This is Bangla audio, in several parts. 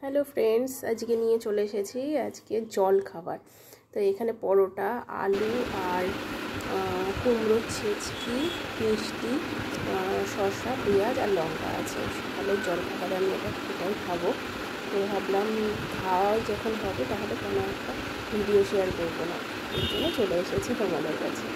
হ্যালো ফ্রেন্ডস, আজকে নিয়ে চলে এসেছি আজকে জল খাবার। তো এখানে পরোটা, আলু আর কুমড়োর ছেচকি, মিষ্টি, শসা, পেঁয়াজ আর লঙ্কা আছে। সকালের জল খাবারে আমি এটাই খাবো। তো ভাবলাম খাওয়া যখন হবে তাহলে কোনো একটা ভিডিও শেয়ার করবো না, এর জন্য চলে এসেছি তোমাদের কাছে।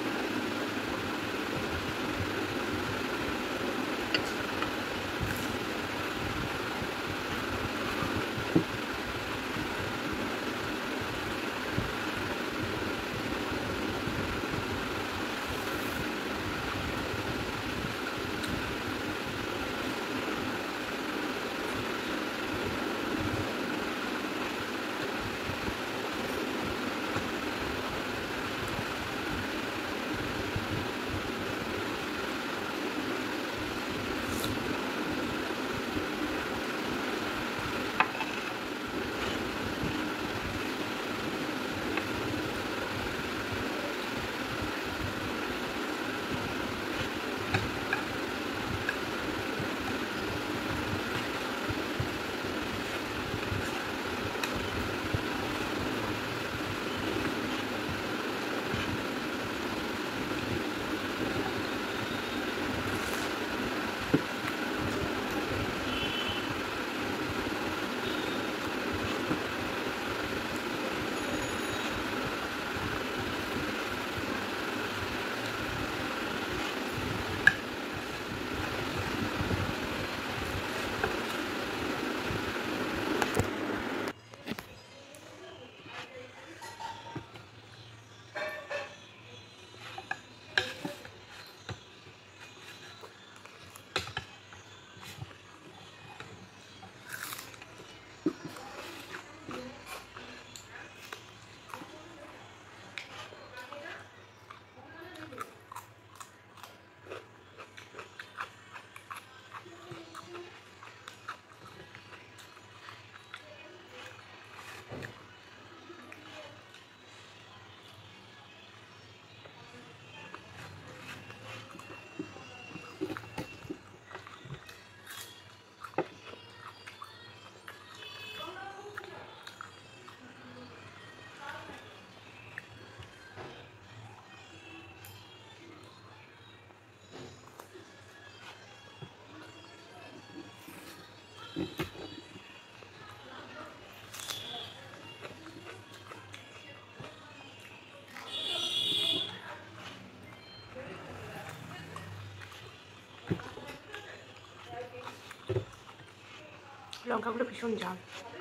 লঙ্কাগুলো ভীষণ ঝাল।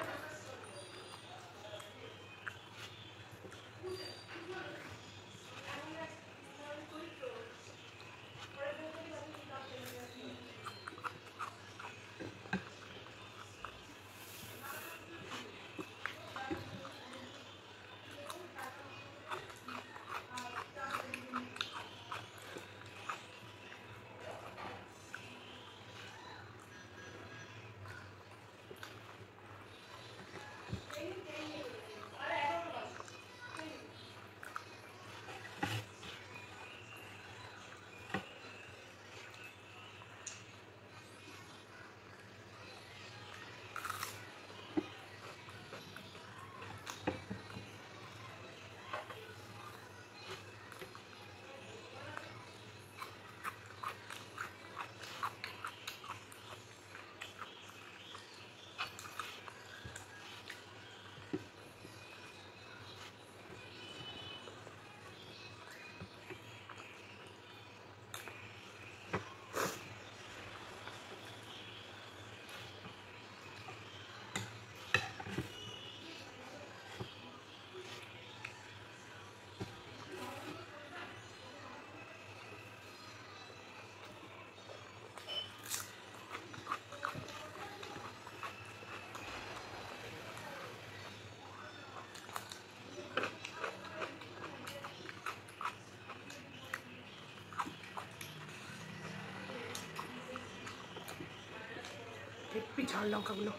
হেব্বি ঝাল লঙ্কাগুলো,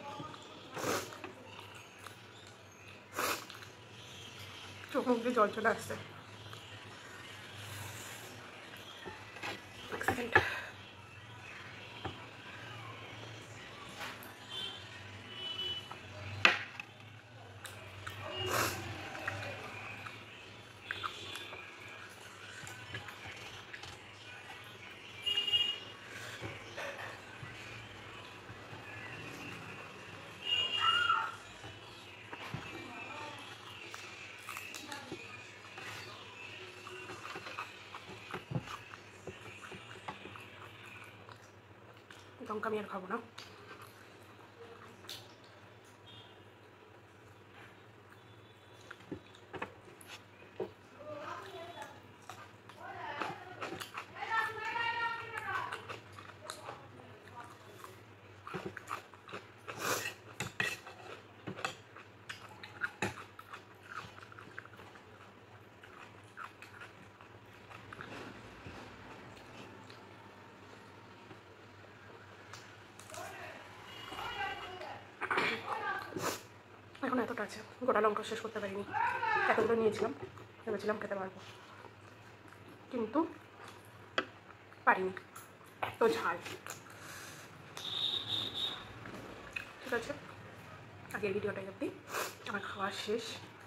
চোখ মুখ দিয়ে জল চলে আসছে। লঙ্কা আমি আর খাবো না। এখন এতটা আছে, গোটা লঙ্কা শেষ করতে পারিনি, এতগুলো নিয়েছিলাম, ভেবেছিলাম খেতে পারবো, কিন্তু পারিনি, এত ঝাল। ঠিক আছে, আগের ভিডিওটাই অবধি আমার খাওয়া শেষ।